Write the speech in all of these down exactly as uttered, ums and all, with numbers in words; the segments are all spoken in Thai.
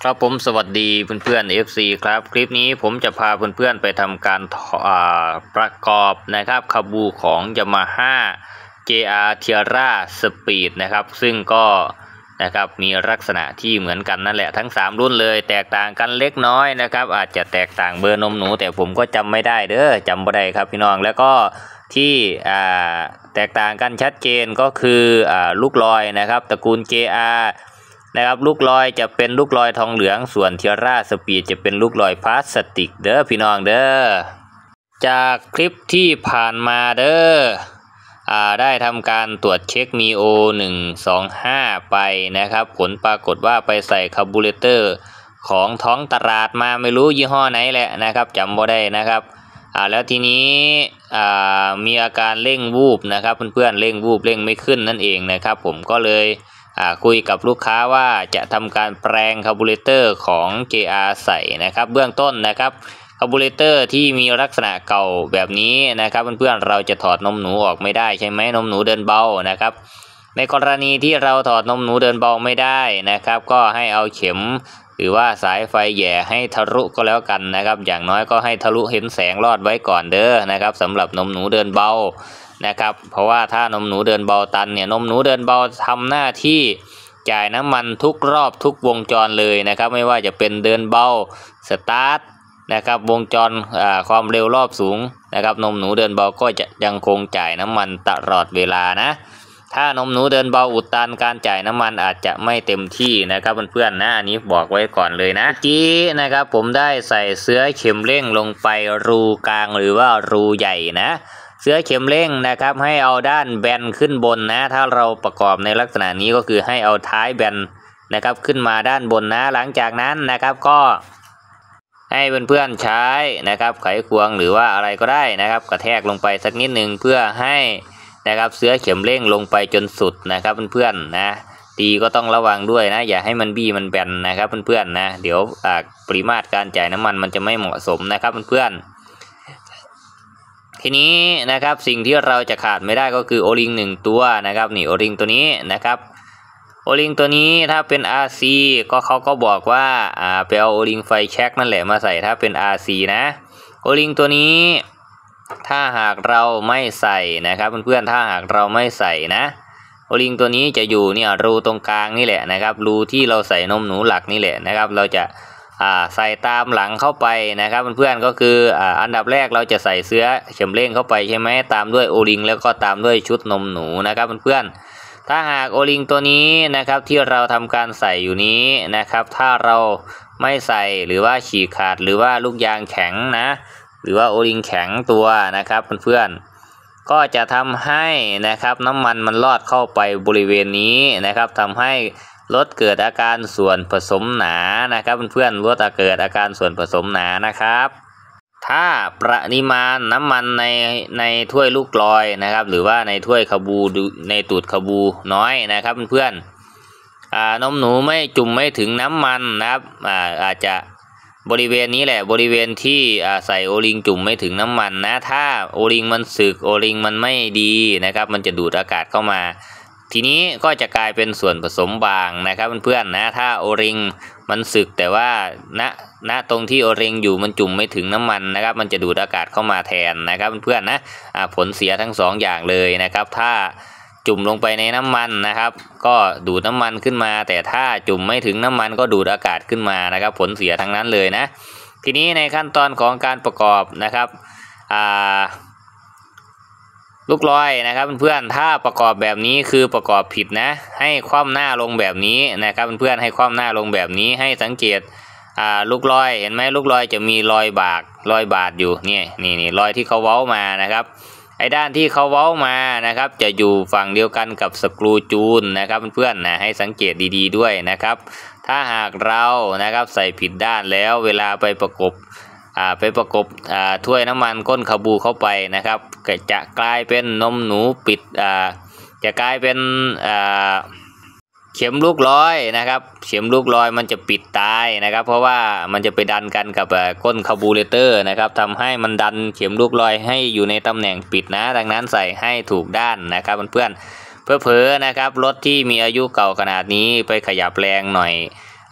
ครับผมสวัสดีเพื่อนๆ เอฟ ซี ครับคลิปนี้ผมจะพาเพื่อนๆไปทำการประกอบนะครับคาบูของ Yamaha เจ อาร์ Tiara Speed นะครับซึ่งก็นะครับมีลักษณะที่เหมือนกันนั่นแหละทั้งสามรุ่นเลยแตกต่างกันเล็กน้อยนะครับอาจจะแตกต่างเบอร์นมหนูแต่ผมก็จำไม่ได้เด้อจำไม่ได้ครับพี่น้องแล้วก็ที่แตกต่างกันชัดเจนก็คือลูกลอยนะครับตระกูล เจ อาร์นะครับลูกลอยจะเป็นลูกลอยทองเหลืองส่วนเทียร่าสปีดจะเป็นลูกลอยพลาสติกเด้อพี่น้องเด้อจากคลิปที่ผ่านมาเด้ออ่าได้ทำการตรวจเช็คมีโอหนึ่งสองห้าไปนะครับผลปรากฏว่าไปใส่คาร์บูเรเตอร์ของท้องตลาดมาไม่รู้ยี่ห้อไหนแหละนะครับจำบ่ได้นะครับอ่าแล้วทีนี้อ่ามีอาการเร่งวูบนะครับเพื่อนๆเร่งวูบเร่งไม่ขึ้นนั่นเองนะครับผมก็เลยคุยกับลูกค้าว่าจะทำการแปลงคาร์บูเรเตอร์ของ เจ อาร์ ใส่นะครับเบื้องต้นนะครับคาร์บูเรเตอร์ที่มีลักษณะเก่าแบบนี้นะครับเพื่อนๆเราจะถอดนมหนูออกไม่ได้ใช่ไหมนมหนูเดินเบานะครับในกรณีที่เราถอดนมหนูเดินเบาไม่ได้นะครับก็ให้เอาเข็มหรือว่าสายไฟแย่ให้ทะลุก็แล้วกันนะครับอย่างน้อยก็ให้ทะลุเห็นแสงรอดไว้ก่อนเด้อนะครับสำหรับนมหนูเดินเบานะครับเพราะว่าถ้านมหนูเดินเบาตันเนี่ยนมหนูเดินเบาทำหน้าที่จ่ายน้ำมันทุกรอบทุกวงจรเลยนะครับไม่ว่าจะเป็นเดินเบาสตาร์ทนะครับวงจรความเร็วรอบสูงนะครับนมหนูเดินเบาก็จะยังคงจ่ายน้ำมันตลอดเวลานะถ้านมหนูเดินเบาอุดตันการจ่ายน้ำมันอาจจะไม่เต็มที่นะครับเพื่อนๆนะอันนี้บอกไว้ก่อนเลยนะเมื่อกี้นะครับผมได้ใส่เสื้อเข็มเร่งลงไปรูกลางหรือว่ารูใหญ่นะเสื้อเข็มเร่งนะครับให้เอาด้านแบนขึ้นบนนะถ้าเราประกอบในลักษณะนี้ก็คือให้เอาท้ายแบนนะครับขึ้นมาด้านบนนะหลังจากนั้นนะครับก็ให้เพื่อนๆใช้นะครับไขควงหรือว่าอะไรก็ได้นะครับกระแทกลงไปสักนิดหนึ่งเพื่อให้นะครับเสื้อเข็มเร่งลงไปจนสุดนะครับเพื่อนๆนะตีก็ต้องระวังด้วยนะอย่าให้มันบี้มันแบนนะครับเพื่อนๆนะเดี๋ยวปริมาตรการจ่ายน้ำมันมันจะไม่เหมาะสมนะครับเพื่อนๆทีนี้นะครับสิ่งที่เราจะขาดไม่ได้ก็คือโอลิงหนึ่งตัวนะครับนี่โอลิงตัวนี้นะครับโอลิงตัวนี้ถ้าเป็น อาร์ ซี ก็เขาก็บอกว่าอ่าไปเอาโอลิงไฟแช็กนั่นแหละมาใส่ถ้าเป็น อาร์ ซี นะโอลิงตัวนี้ถ้าหากเราไม่ใส่นะครับเพื่อนๆถ้าหากเราไม่ใส่นะโอลิงตัวนี้จะอยู่เนี่ยรูตรงกลางนี่แหละนะครับรูที่เราใส่นมหนูหลักนี่แหละนะครับเราจะใส่ตามหลังเข้าไปนะครับเพื่อนๆก็คืออ่าอันดับแรกเราจะใส่เสื้อเข็มเร่งเข้าไปใช่ไหมตามด้วยโอลิงแล้วก็ตามด้วยชุดนมหนูนะครับเพื่อนๆถ้าหากโอลิงตัวนี้นะครับที่เราทำการใส่อยู่นี้นะครับถ้าเราไม่ใส่หรือว่าฉีกขาดหรือว่าลูกยางแข็งนะหรือว่าโอลิงแข็งตัวนะครับเพื่อนๆก็จะทำให้นะครับน้ำมันมันลอดเข้าไปบริเวณนี้นะครับทำให้ลดเกิดอาการส่วนผสมหนานะครับเพื่อนๆลดเกิดอาการส่วนผสมหนานะครับถ้าปริมาณน้ำมันในในถ้วยลูกลอยนะครับหรือว่าในถ้วยคาบูในตูดคาบูน้อยนะครับเพื่อนๆอ่านมหนูไม่จุ่มไม่ถึงน้ำมันนะครับอ่าอาจจะบริเวณนี้แหละบริเวณที่อ่าใส่โอลิงจุ่มไม่ถึงน้ำมันนะถ้าโอลิงมันสึกโอลิงมันไม่ดีนะครับมันจะดูดอากาศเข้ามาทีนี้ก็จะกลายเป็นส่วนผสมบางนะครับเพื่อนๆนะถ้าโอริงมันสึกแต่ว่าณณตรงที่โอริงอยู่มันจุ่มไม่ถึงน้ำมันนะครับมันจะดูดอากาศเข้ามาแทนนะครับเพื่อนๆนะผลเสียทั้งสองอย่างเลยนะครับถ้าจุ่มลงไปในน้ำมันนะครับก็ดูดน้ำมันขึ้นมาแต่ถ้าจุ่มไม่ถึงน้ำมันก็ดูดอากาศขึ้นมานะครับผลเสียทั้งนั้นเลยนะทีนี้ในขั้นตอนของการประกอบนะครับอ่าลูกลอยนะครับเพื่อนๆถ้าประกอบแบบนี้คือประกอบผิดนะให้คว่ำหน้าลงแบบนี้นะครับเพื่อนๆให้คว่ำหน้าลงแบบนี้ให้สังเกตอ่าลูกลอยเห็นไหมลูกลอยจะมีรอยบากรอยบาดอยู่นี่นี่นี่รอยที่เขาเว้ามานะครับไอ้ด้านที่เขาเว้ามานะครับจะอยู่ฝั่งเดียวกันกับสกรูจูนนะครับเพื่อนๆนะให้สังเกตดีๆด้วยนะครับถ้าหากเรานะครับใส่ผิดด้านแล้วเวลาไปประกบอ่าไปประกบอ่าถ้วยน้ำมันก้นคาบูเข้าไปนะครับจะกลายเป็นนมหนูปิดอ่าจะกลายเป็นอ่าเข็มลูกลอยนะครับเข็มลูกลอยมันจะปิดตายนะครับเพราะว่ามันจะไปดันกันกับก้นคาบูเรเตอร์นะครับทำให้มันดันเข็มลูกลอยให้อยู่ในตำแหน่งปิดนะดังนั้นใส่ให้ถูกด้านนะครับเพื่อนๆเพื่อเผลอนะครับรถที่มีอายุเก่าขนาดนี้ไปขยับแรงหน่อย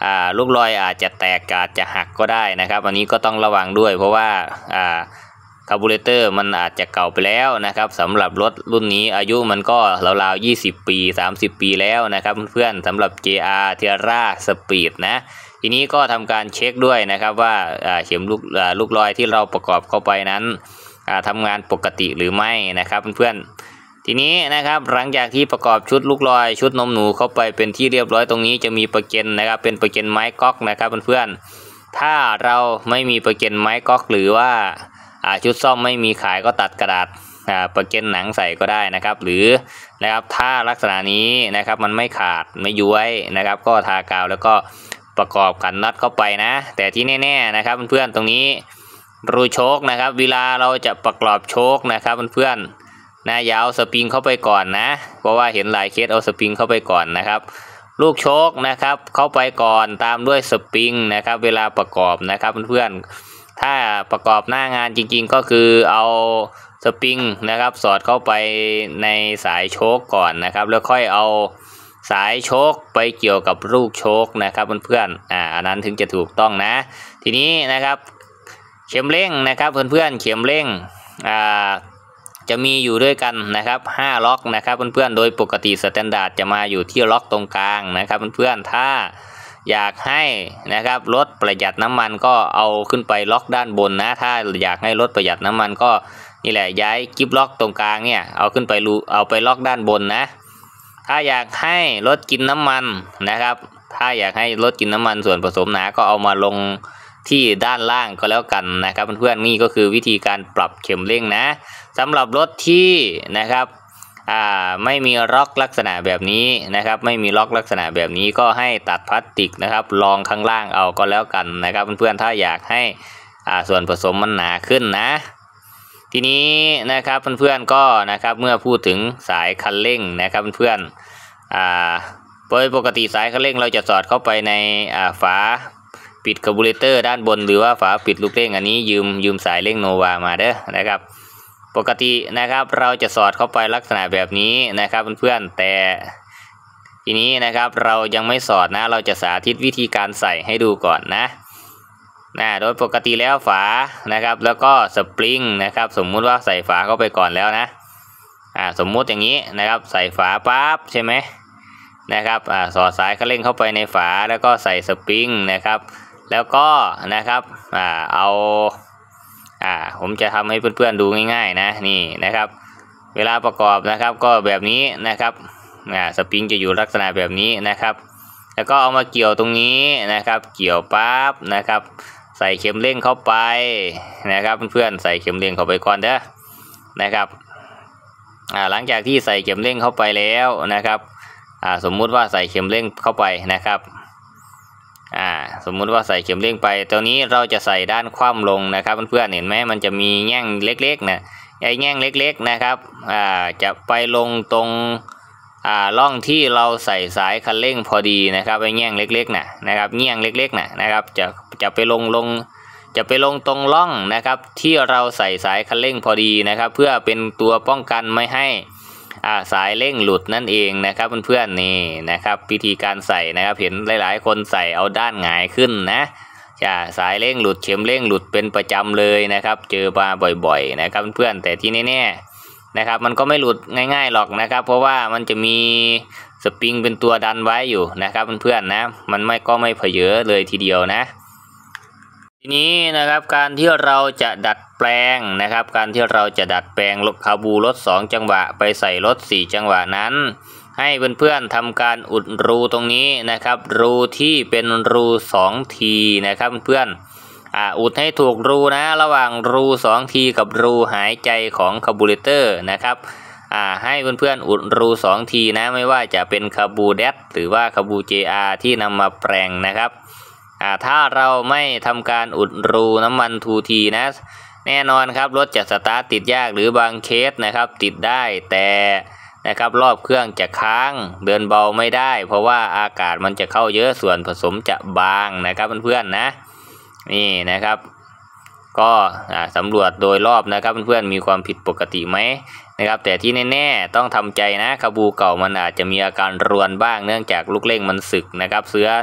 อ่าลูกลอยอาจจะแตกอาจจะหักก็ได้นะครับอันนี้ก็ต้องระวังด้วยเพราะว่าอ่าคาร์บูเรเตอร์มันอาจจะเก่าไปแล้วนะครับสำหรับรถรุ่นนี้อายุมันก็ราวๆยี่สิบปีสามสิบปีแล้วนะครับเพื่อนๆสำหรับ เจ อาร์ Terra Speed นะทีนี้ก็ทำการเช็คด้วยนะครับว่าเข็มลูกลูกลอยที่เราประกอบเข้าไปนั้นทำงานปกติหรือไม่นะครับเพื่อนๆทีนี้นะครับหลังจากที่ประกอบชุดลูกลอยชุดนมหนูเข้าไปเป็นที่เรียบร้อยตรงนี้จะมีประเก็นนะครับเป็นประเก็นไม้ก๊อกนะครับเพื่อนๆถ้าเราไม่มีประเก็นไม้ก๊อกหรือว่าชุดซ่อมไม่มีขายก็ตัดกระดาษประเก็นหนังใส่ก็ได้นะครับหรือนะครับถ้าลักษณะนี้นะครับมันไม่ขาดไม่ย้วยนะครับก็ทากาวแล้วก็ประกอบกันน็อตเข้าไปนะแต่ที่แน่ๆนะครับเพื่อนๆตรงนี้รูโชคนะครับเวลาเราจะประกอบโชคนะครับเพื่อนๆนะอย่าเอาสปริงเข้าไปก่อนนะเพราะว่าเห็นหลายเคสเอาสปริงเข้าไปก่อนนะครับลูกโชคนะครับเข้าไปก่อนตามด้วยสปริงนะครับเวลาประกอบนะครับเพื่อนๆถ้าประกอบหน้างานจริงๆก็คือเอาสปริงนะครับสอดเข้าไปในสายโชคก่อนนะครับแล้วค่อยเอาสายโชคไปเกี่ยวกับลูกโชคนะครับเพื่อนๆอ่าอันนั้นถึงจะถูกต้องนะทีนี้นะครับเข็มเร่งนะครับเพื่อนๆเข็มเร่งอ่าจะมีอยู่ด้วยกันนะครับห้าล็อกนะครับเพื่อนๆโดยปกติสแตนดาร์ดจะมาอยู่ที่ล็อกตรงกลางนะครับเพื่อนๆถ้าอยากให้นะครับรถประหยัดน้ำมันก็เอาขึ้นไปล็อกด้านบนนะถ้าอยากให้รถประหยัดน้ำมันก็นี่แหละย้ายกิ๊บล็อกตรงกลางเนี่ยเอาขึ้นไปรูเอาไปล็อกด้านบนนะถ้าอยากให้รถกินน้ำมันนะครับถ้าอยากให้รถกินน้ำมันส่วนผสมหนาก็เอามาลงที่ด้านล่างก็แล้วกันนะครับเพื่อนๆนี่ก็คือวิธีการปรับเข็มเร่งนะสำหรับรถที่นะครับอ่าไม่มีล็อกลักษณะแบบนี้นะครับไม่มีล็อกลักษณะแบบนี้ก็ให้ตัดพลาสติกนะครับรองข้างล่างเอาก็แล้วกันนะครับเพื่อนๆถ้าอยากให้อ่าส่วนผสมมันหนาขึ้นนะทีนี้นะครับเพื่อนๆก็นะครับเมื่อพูดถึงสายคันเร่งนะครับเพื่อนๆอ่าโดยปกติสายคันเร่งเราจะสอดเข้าไปในอ่าฝาปิดคาร์บูเรเตอร์ด้านบนหรือว่าฝาปิดลูกเร่งอันนี้ยืมยืมสายเร่งโนวามาเด้อนะครับปกตินะครับเราจะสอดเข้าไปลักษณะแบบนี้นะครับเพื่อนๆแต่ทีนี้นะครับเรายังไม่สอดนะเราจะสาธิตวิธีการใส่ให้ดูก่อนนะนะโดยปกติแล้วฝานะครับแล้วก็สปริงนะครับสมมุติว่าใส่ฝาเข้าไปก่อนแล้วนะอ่าสมมุติอย่างนี้นะครับใส่ฝาปั๊บใช่ไหมนะครับอ่าสอดสายคันเร่งเข้าไปในฝาแล้วก็ใส่สปริงนะครับแล้วก็นะครับอ่าเอาอ่าผมจะทำให้เพื่อนๆดูง่ายๆนะนี่นะครับเวลาประกอบนะครับก็แบบนี้นะครับอ่าสปริงจะอยู่ลักษณะแบบนี้นะครับแล้วก็เอามาเกี่ยวตรงนี้นะครับเกี่ยวปั๊บนะครับใส่เข็มเร่งเข้าไปนะครับเพื่อนๆใส่เข็มเร่งเข้าไปก่อนเด้อนะครับอ่าหลังจากที่ใส่เข็มเร่งเข้าไปแล้วนะครับอ่าสมมุติว่าใส่เข็มเร่งเข้าไปนะครับอ่าสมมุติว่าใส่เข็มเร่งไปตัวนี้เราจะใส่ด้านคว่ำลงนะครับเพื่อนๆเห็นไหมมันจะมีแง่งเล็กๆนะไอ้แง่งเล็กๆนะครับอ่าจะไปลงตรงอ่าร่องที่เราใส่สายคันเร่งพอดีนะครับไอ้แง่งเล็กๆนะนะครับแง่งเล็กๆนะนะครับจะจะไปลงลงจะไปลงตรงร่องนะครับที่เราใส่สายคันเร่งพอดีนะครับเพื่อเป็นตัวป้องกันไม่ให้อ่าสายเร่งหลุดนั่นเองนะครับเพื่อนๆนี่นะครับวิธีการใส่นะครับเห็นหลายๆคนใส่เอาด้านหงายขึ้นนะจะสายเร่งหลุดเข็มเร่งหลุดเป็นประจำเลยนะครับเจอมาบ่อยๆนะครับเพื่อนๆแต่ที่แน่ๆนะครับมันก็ไม่หลุดง่ายๆหรอกนะครับเพราะว่ามันจะมีสปริงเป็นตัวดันไว้อยู่นะครับเพื่อนๆนะมันไม่ก็ไม่เผยเลยทีเดียวนะทีนี้นะครับการที่เราจะดัดแปลงนะครับการที่เราจะดัดแปลงคาบูรถสองจังหวะไปใส่รถสี่จังหวะนั้นให้เพื่อนๆทำการอุดรูตรงนี้นะครับรูที่เป็นรูสองทีนะครับเพื่อนอ่าอุดให้ถูกรูนะระหว่างรูสองทีกับรูหายใจของคาร์บูเรเตอร์นะครับอ่าให้เพื่อนๆอุดรูสองทีนะไม่ว่าจะเป็นคาบูเดสหรือว่าคาบู เจ อาร์ ที่นำมาแปลงนะครับอ่าถ้าเราไม่ทำการอุดรูน้ำมันทูทีนะแน่นอนครับรถจะสตาร์ทติดยากหรือบางเคสนะครับติดได้แต่นะครับรอบเครื่องจะค้างเดินเบาไม่ได้เพราะว่าอากาศมันจะเข้าเยอะส่วนผสมจะบางนะครับเพื่อนๆนะนี่นะครับก็สำรวจโดยรอบนะครับเพื่อนๆมีความผิดปกติไหมนะครับแต่ที่แน่ๆต้องทำใจนะคาบูเก่ามันอาจจะมีอาการรวนบ้างเนื่องจากลูกเร่งมันสึกนะครับเสื้อ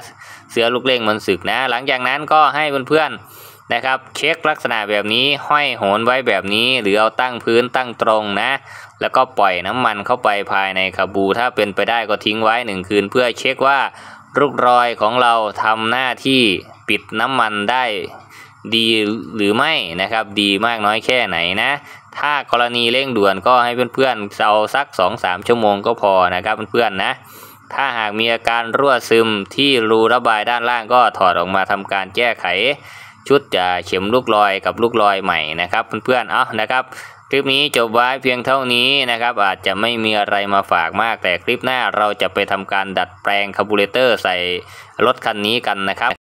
เสือลูกเล่งมันสึกนะหลังจากนั้นก็ให้เพื่อนๆนะครับเช็คลักษณะแบบนี้ห้อยโหนไว้แบบนี้หรือเอาตั้งพื้นตั้งตรงนะแล้วก็ปล่อยน้ำมันเข้าไปภายในคาบูถ้าเป็นไปได้ก็ทิ้งไว้หนึ่งคืนเพื่อเช็คว่าลูกรอยของเราทำหน้าที่ปิดน้ำมันได้ดีหรือไม่นะครับดีมากน้อยแค่ไหนนะถ้ากรณีเร่งด่วนก็ให้เพื่อนๆเอาสัก สองถึงสาม ชั่วโมงก็พอนะครับเพื่อนๆนะถ้าหากมีอาการรั่วซึมที่รูระบายด้านล่างก็ถอดออกมาทำการแก้ไขชุดจะเข็มลูกลอยกับลูกลอยใหม่นะครับเพื่อนๆเอานะครับคลิปนี้จบไว้เพียงเท่านี้นะครับอาจจะไม่มีอะไรมาฝากมากแต่คลิปหน้าเราจะไปทำการดัดแปลงคาร์บูเรเตอร์ใส่รถคันนี้กันนะครับ